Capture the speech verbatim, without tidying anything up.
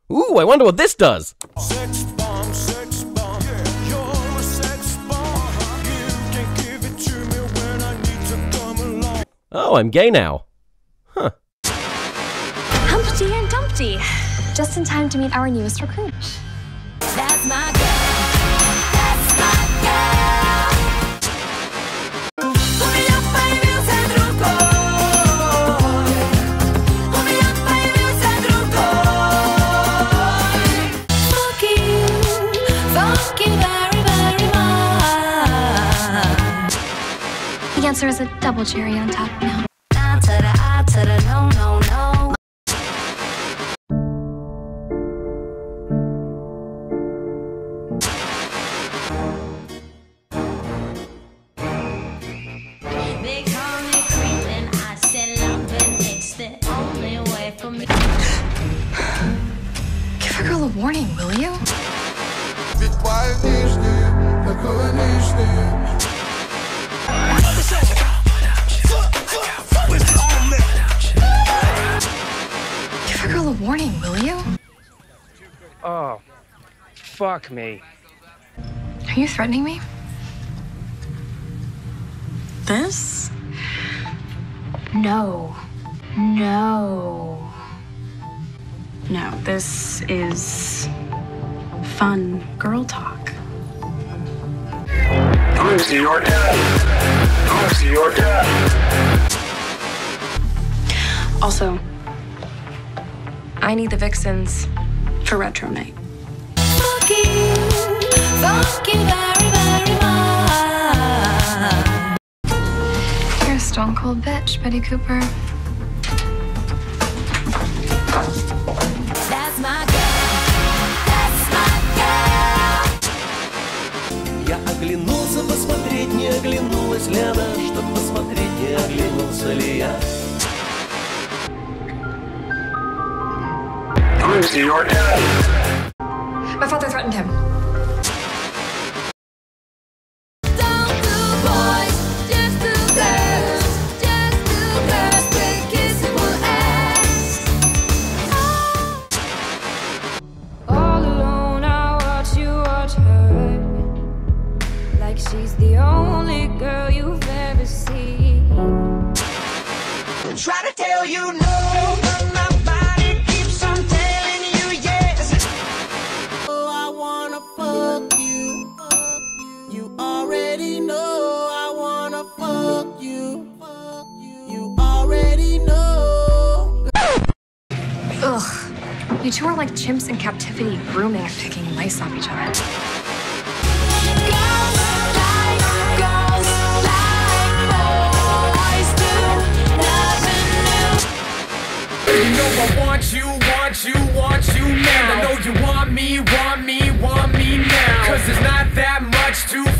Ooh, I wonder what this does. Sex bomb, sex bomb. Yeah, you're a sex bomb. You can give it to me when I need to come along. Oh, I'm gay now. Huh. Humpty and Dumpty. Just in time to meet our newest recruit. That's my girl. That's my girl. Fuck you. Fuck you very, very much. The answer is a double cherry on top now. I to the I to the no, no, no. They call me creepin', I said lovin', it's the only way for me. Give a girl a warning, will you? Give a girl a warning, will you? Oh, fuck me. Are you threatening me? This? No. No. No, this is fun girl talk. I'm to your dad. I'm to your dad. Also, I need the vixens. for retro night. Fuck you. Fuck you very, very much. You're a stone cold bitch, Betty Cooper. That's my girl. That's my girl. Я оглянулся посмотреть, не оглянулась ли она, чтоб посмотреть, не оглянулся ли я. I'm to your dad. My father threatened him. All alone, I watch you watch her, like she's the only girl you've ever seen. Try to tell you no, but my body keeps on telling you yes. Oh, I wanna fuck you. You already know I wanna fuck you. You already know. Ugh. You two are like chimps in captivity, grooming and picking mice off each other. Girls like girls like boys do. Nothing new. You know I want you, want you, want you now. I know you want me, want me, want me now. Cause there's not that much to